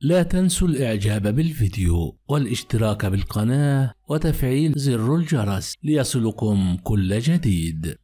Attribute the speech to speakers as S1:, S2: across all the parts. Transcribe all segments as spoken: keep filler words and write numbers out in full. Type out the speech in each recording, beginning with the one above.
S1: لا تنسوا الإعجاب بالفيديو والاشتراك بالقناة وتفعيل زر الجرس ليصلكم كل جديد.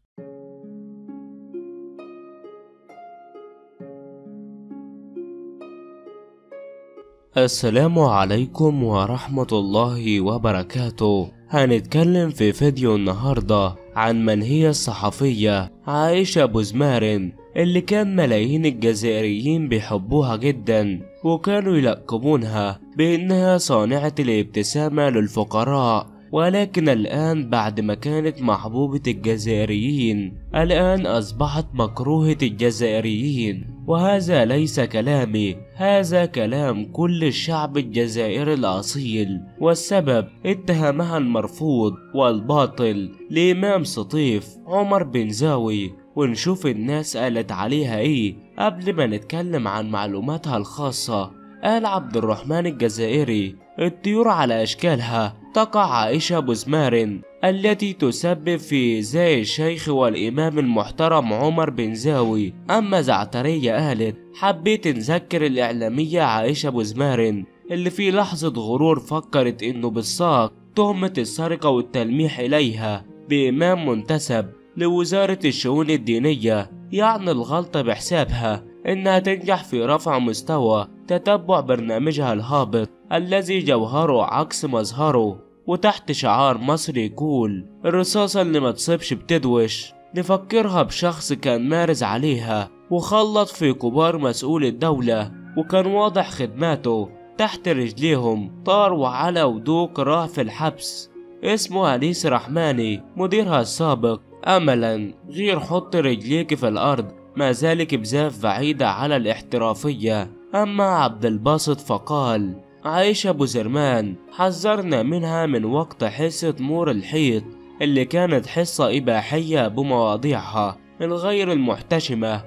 S1: السلام عليكم ورحمة الله وبركاته. هنتكلم في فيديو النهاردة عن من هي الصحفية عائشة بوزمارن اللي كان ملايين الجزائريين بيحبوها جدا، وكانوا يلقبونها بأنها صانعة الابتسامة للفقراء. ولكن الآن بعد ما كانت محبوبة الجزائريين، الآن أصبحت مكروهة الجزائريين. وهذا ليس كلامي، هذا كلام كل الشعب الجزائري الأصيل. والسبب اتهامها المرفوض والباطل لإمام سطيف عمر بنزاوي. ونشوف الناس قالت عليها ايه قبل ما نتكلم عن معلوماتها الخاصة. قال عبد الرحمن الجزائري: الطيور على أشكالها تقع عائشة بوزمارن التي تسبب في إيذاء الشيخ والإمام المحترم عمر بنزاوي. أما زعترية قالت: حبيت نذكر الإعلامية عائشة بوزمارن اللي في لحظة غرور فكرت إنه بالساق تهمة السرقة والتلميح إليها بإمام منتسب لوزارة الشؤون الدينية، يعني الغلطة بحسابها إنها تنجح في رفع مستوى تتبع برنامجها الهابط الذي جوهره عكس مظهره، وتحت شعار مصري يقول: الرصاصة اللي ما تصيبش بتدوش. نفكرها بشخص كان مارز عليها وخلط في كبار مسؤول الدولة، وكان واضح خدماته تحت رجليهم طار وعلى ودوق راه في الحبس. اسمه أنيس رحماني مديرها السابق. أملا غير حط رجليك في الأرض، ما ذلك بزاف بعيدة على الاحترافية. أما عبد الباسط فقال: عائشة بوزرمان حذرنا منها من وقت حصة نور الحيط اللي كانت حصة إباحية بمواضيعها الغير المحتشمة.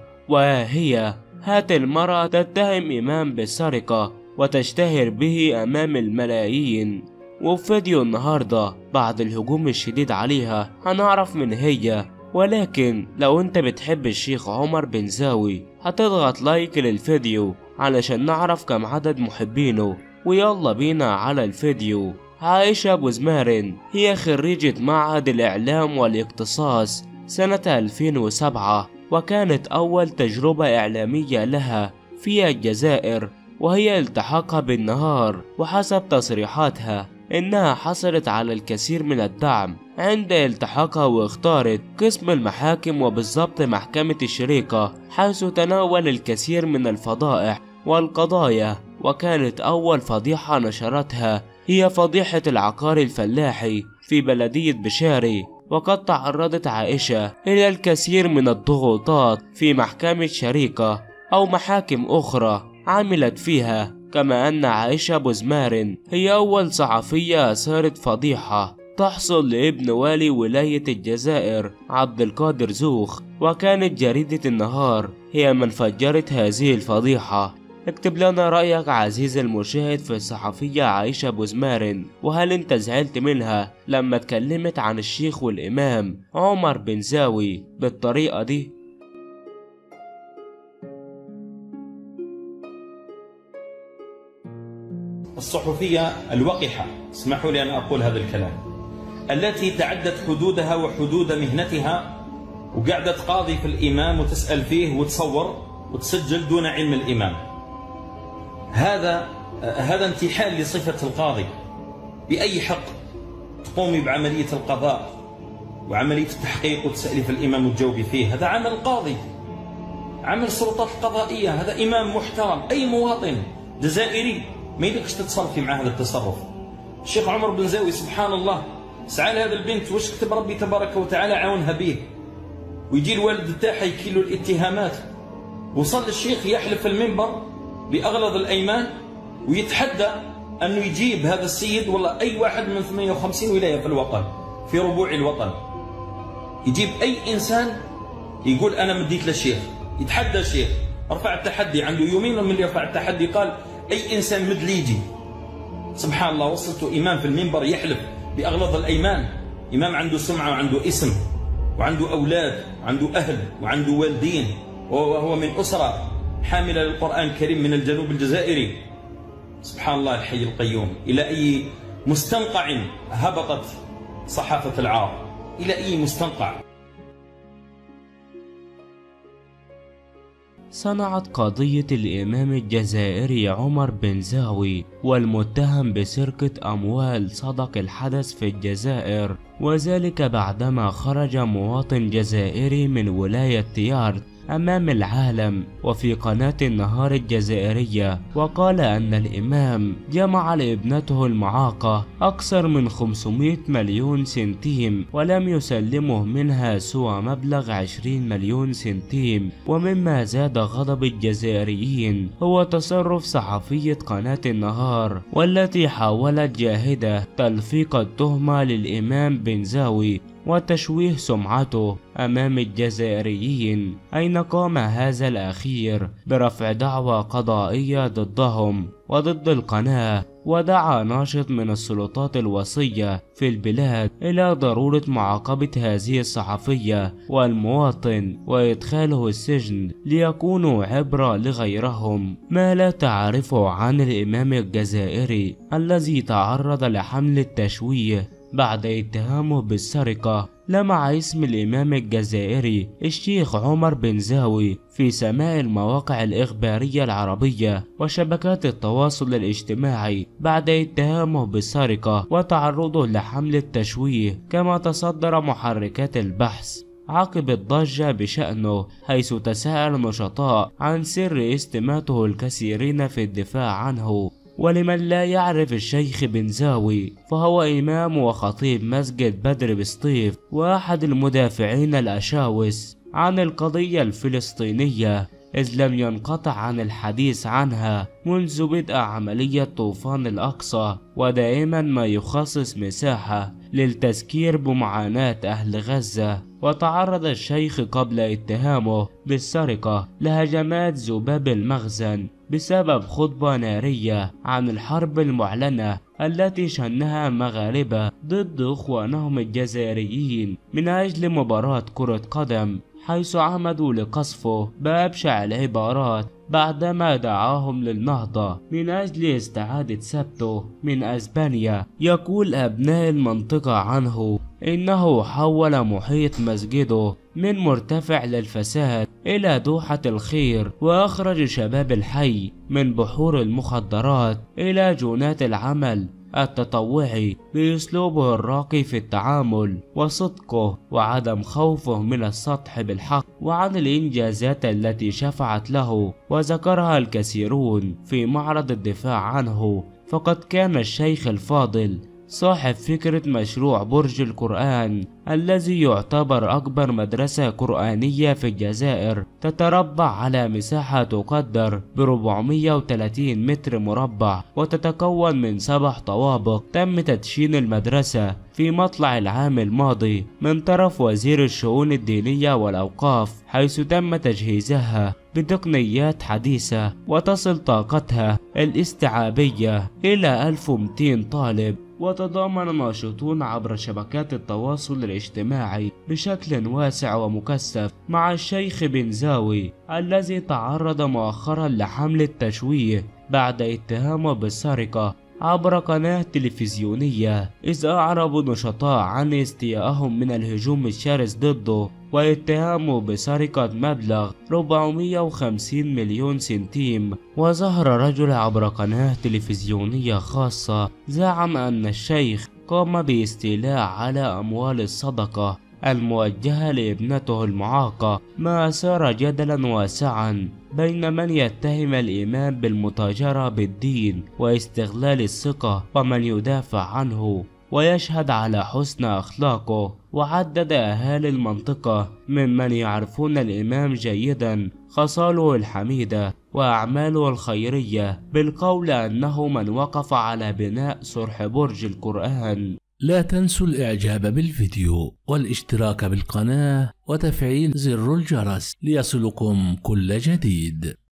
S1: وهي هات المرأة تتهم إمام بالسرقة وتشتهر به أمام الملايين. وفي فيديو النهاردة بعد الهجوم الشديد عليها هنعرف من هي. ولكن لو انت بتحب الشيخ عمر بنزاوي هتضغط لايك للفيديو علشان نعرف كم عدد محبينه. ويلا بينا على الفيديو. عائشة بوزمارن هي خريجة معهد الإعلام والاقتصاص سنة ألفين وسبعة، وكانت أول تجربة إعلامية لها في الجزائر، وهي التحاقها بالنهار. وحسب تصريحاتها إنها حصلت على الكثير من الدعم عند التحاقها، واختارت قسم المحاكم وبالضبط محكمة الشريقة، حيث تناول الكثير من الفضائح والقضايا. وكانت أول فضيحة نشرتها هي فضيحة العقار الفلاحي في بلدية بشاري. وقد تعرضت عائشة إلى الكثير من الضغوطات في محكمة شريقة أو محاكم أخرى عملت فيها. كما أن عائشة بوزمارن هي أول صحفية أثارت فضيحة تحصل لابن والي ولاية الجزائر عبد القادر زوخ، وكانت جريدة النهار هي من فجرت هذه الفضيحة. اكتب لنا رأيك عزيزي المشاهد في الصحفية عائشة بوزمارن، وهل انت زعلت منها لما اتكلمت عن الشيخ والإمام عمر بنزاوي بالطريقة دي؟
S2: الصحفية الوقحة، اسمحوا لي أن أقول هذا الكلام، التي تعدت حدودها وحدود مهنتها وقعدت قاضي في الإمام وتسأل فيه وتصور وتسجل دون علم الإمام. هذا هذا انتحال لصفة القاضي. بأي حق تقومي بعملية القضاء وعملية التحقيق وتسألي في الإمام وتجاوبي فيه؟ هذا عمل قاضي، عمل السلطات القضائية. هذا إمام محترم، أي مواطن جزائري ما يدكش تتصرفي مع هذا التصرف. الشيخ عمر بنزاوي سبحان الله سعى لهذا البنت، واش كتب ربي تبارك وتعالى عاونها به، ويجي الوالد تاعها يكيلو الاتهامات. وصل الشيخ يحلف المنبر بأغلظ الأيمان ويتحدى أنه يجيب هذا السيد والله أي واحد من ثمانية وخمسين ولاية في الوطن، في ربوع الوطن، يجيب أي إنسان يقول أنا مديت للشيخ، يتحدى الشيخ. رفع التحدي عنده يومين من اللي رفع التحدي، قال أي إنسان مد لي يجي. سبحان الله، وصلت إمام في المنبر يحلف بأغلظ الأيمان، إمام عنده سمعة وعنده اسم وعنده أولاد وعنده أهل وعنده والدين، وهو من أسرة حاملة للقرآن الكريم من الجنوب الجزائري. سبحان الله الحي القيوم، إلى أي مستنقع هبطت صحافة العار؟ إلى أي مستنقع؟
S1: صنعت قضية الإمام الجزائري عمر بنزاوي والمتهم بسرقة أموال صدق الحدث في الجزائر، وذلك بعدما خرج مواطن جزائري من ولاية تيارت أمام العالم وفي قناة النهار الجزائرية وقال أن الإمام جمع لابنته المعاقة أكثر من خمسمائة مليون سنتيم ولم يسلمه منها سوى مبلغ عشرين مليون سنتيم. ومما زاد غضب الجزائريين هو تصرف صحفية قناة النهار والتي حاولت جاهدة تلفيق التهمة للإمام بنزاوي وتشويه سمعته أمام الجزائريين، أين قام هذا الأخير برفع دعوى قضائية ضدهم وضد القناة، ودعا ناشط من السلطات الوصية في البلاد إلى ضرورة معاقبة هذه الصحفية والمواطن وإدخاله السجن ليكونوا عبرة لغيرهم. ما لا تعرفه عن الإمام الجزائري الذي تعرض لحمل التشويه بعد اتهامه بالسرقة لمع اسم الإمام الجزائري الشيخ عمر بنزاوي في سماع المواقع الإخبارية العربية وشبكات التواصل الاجتماعي بعد اتهامه بالسرقة وتعرضه لحمل التشويه، كما تصدر محركات البحث عقب الضجة بشأنه، حيث تساءل نشطاء عن سر استماته الكثيرين في الدفاع عنه. ولمن لا يعرف الشيخ بنزاوي فهو إمام وخطيب مسجد بدر بسطيف وأحد المدافعين الأشاوس عن القضية الفلسطينية، إذ لم ينقطع عن الحديث عنها منذ بدء عملية طوفان الأقصى، ودائما ما يخصص مساحة للتذكير بمعاناة أهل غزة. وتعرض الشيخ قبل اتهامه بالسرقة لهجمات ذباب المخزن بسبب خطبة نارية عن الحرب المعلنة التي شنها مغاربة ضد إخوانهم الجزائريين من أجل مباراة كرة قدم، حيث عمدوا لقصفه بأبشع العبارات بعدما دعاهم للنهضة من أجل استعادة سبته من أسبانيا. يقول أبناء المنطقة عنه إنه حول محيط مسجده من مرتفع للفساد إلى دوحة الخير، وأخرج شباب الحي من بحور المخدرات إلى جونات العمل التطوعي بأسلوبه الراقي في التعامل وصدقه وعدم خوفه من السطح بالحق وعن الإنجازات التي شفعت له وذكرها الكثيرون في معرض الدفاع عنه. فقد كان الشيخ الفاضل صاحب فكرة مشروع برج القرآن الذي يعتبر أكبر مدرسة قرآنية في الجزائر، تتربع على مساحة تقدر ب أربعمائة وثلاثين متر مربع وتتكون من سبع طوابق. تم تدشين المدرسة في مطلع العام الماضي من طرف وزير الشؤون الدينية والأوقاف، حيث تم تجهيزها بتقنيات حديثة وتصل طاقتها الاستيعابية إلى ألف ومئتين طالب. وتضامن ناشطون عبر شبكات التواصل الاجتماعي بشكل واسع ومكثف مع الشيخ بنزاوي الذي تعرض مؤخرا لحمل التشويه بعد اتهامه بالسرقة عبر قناة تلفزيونية، إذ أعرب نشطاء عن استيائهم من الهجوم الشرس ضده واتهامه بسرقة مبلغ أربعمائة وخمسين مليون سنتيم. وظهر رجل عبر قناة تلفزيونية خاصة زعم أن الشيخ قام باستيلاء على أموال الصدقة الموجهة لابنته المعاقة، ما أثار جدلا واسعا بين من يتهم الإمام بالمتاجرة بالدين واستغلال الثقة ومن يدافع عنه ويشهد على حسن أخلاقه. وعدد أهالي المنطقة ممن يعرفون الإمام جيدا خصاله الحميدة وأعماله الخيرية بالقول أنه من وقف على بناء صرح برج القرآن.
S3: لا تنسوا الإعجاب بالفيديو والاشتراك بالقناة وتفعيل زر الجرس ليصلكم كل جديد.